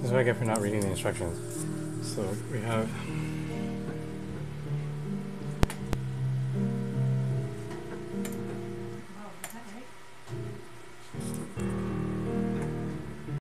This is what I get for not reading the instructions. So we have